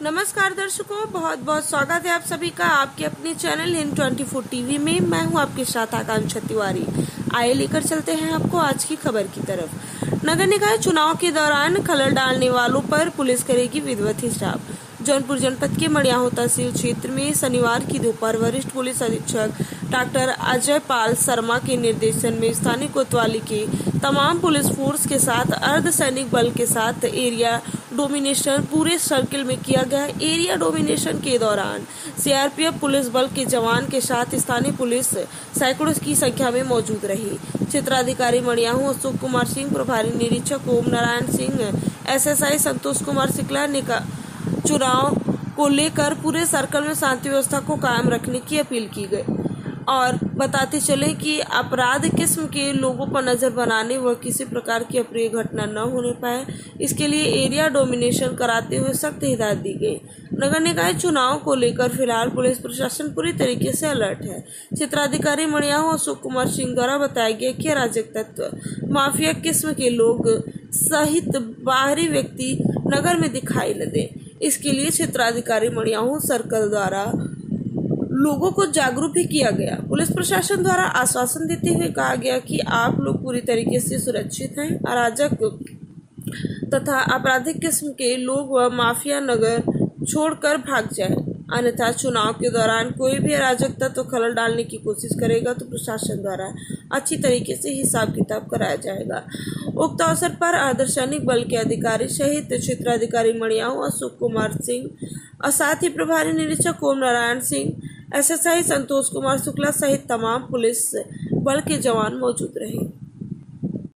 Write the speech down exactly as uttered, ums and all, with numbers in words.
नमस्कार दर्शकों, बहुत बहुत स्वागत है आप सभी का आपके अपने channel Hind twenty four TV में। मैं हूं आपके साथ आकांक्षा तिवारी। आइए लेकर चलते हैं आपको आज की खबर की तरफ। नगर निकाय चुनाव के दौरान खलल डालने वालों पर पुलिस करेगी विधिवत हिसाब। जौनपुर जनपद के मड़ियाहू तहसील क्षेत्र में शनिवार की दोपहर वरिष्ठ पुलिस अधीक्षक डॉक्टर अजय पाल शर्मा के निर्देशन में स्थानीय कोतवाली के तमाम पुलिस फोर्स के साथ अर्धसैनिक बल के साथ एरिया डोमिनेशन पूरे सर्किल में किया गया। एरिया डोमिनेशन के दौरान सीआरपीएफ पुलिस बल के जवान के साथ स्थानीय पुलिस सैकड़ों की संख्या में मौजूद रही। क्षेत्राधिकारी मड़ियाहू अशोक कुमार सिंह, प्रभारी निरीक्षक ओम नारायण सिंह, एसएसआई संतोष कुमार सिकला ने चुनाव को लेकर पूरे सर्कल में शांति व्यवस्था को कायम रखने की अपील की गई और बताते चले कि अपराध किस्म के लोगों पर नजर बनाने व किसी प्रकार की अप्रिय घटना न होने पाए, इसके लिए एरिया डोमिनेशन कराते हुए सख्त हिदायत दी गई। नगर निकाय चुनाव को लेकर फिलहाल पुलिस प्रशासन पूरी तरीके से अलर्ट है। क्षेत्राधिकारी मड़ियाहू अशोक कुमार सिंह द्वारा बताया गया कि अराजक तत्व, माफिया किस्म के लोग सहित बाहरी व्यक्ति नगर में दिखाई न दे, इसके लिए क्षेत्राधिकारी मड़ियाहू सर्कल द्वारा लोगों को जागरूक भी किया गया। पुलिस प्रशासन द्वारा आश्वासन देते हुए कहा गया कि आप लोग पूरी तरीके से सुरक्षित हैं। अराजक तथा आपराधिक किस्म के लोग व माफिया नगर छोड़कर भाग जाए, अन्यथा चुनाव के दौरान कोई भी अराजक तत्व तो खलल डालने की कोशिश करेगा तो प्रशासन द्वारा अच्छी तरीके से हिसाब किताब कराया जाएगा। उक्त अवसर पर अर्धसैनिक बल के अधिकारी सहित क्षेत्राधिकारी मड़ियाहू अशोक कुमार सिंह और साथ ही प्रभारी निरीक्षक ओम नारायण सिंह, एसएसआई संतोष कुमार शुक्ला सहित तमाम पुलिस बल के जवान मौजूद रहे।